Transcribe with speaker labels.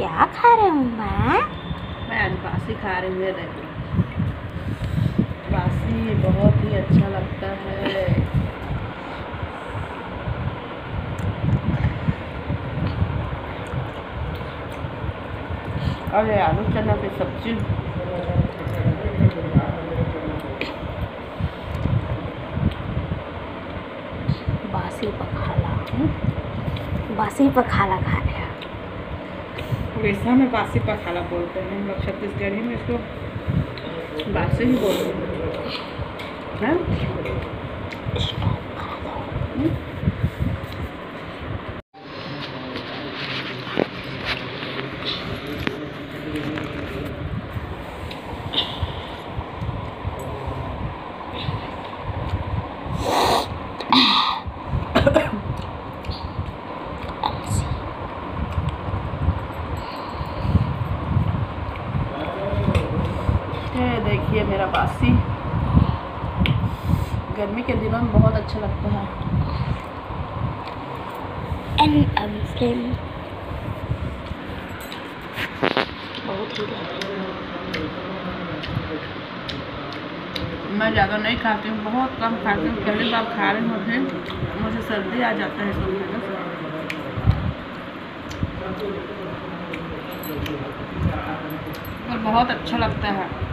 Speaker 1: क्या खा रहे हो माँ?
Speaker 2: मैं आज बासी खा रही हूँ। देखो, बासी बहुत ही अच्छा लगता है। और ये आलू चना की सब्जी
Speaker 1: बासी पखाला खा रहे हैं।
Speaker 2: उड़ीसा में बासी पखाला बोलते हैं, हम लोग छत्तीसगढ़ी में इसको बासी ही बोलते हैं। देखिए मेरा बासी गर्मी के दिनों में बहुत अच्छा लगता है। बहुत ही मैं ज़्यादा नहीं खाती हूँ, बहुत कम खाती हूँ। पहले बार खा रही हूँ, फिर मुझे सर्दी आ जाता है इसको खाने से। और बहुत अच्छा लगता है।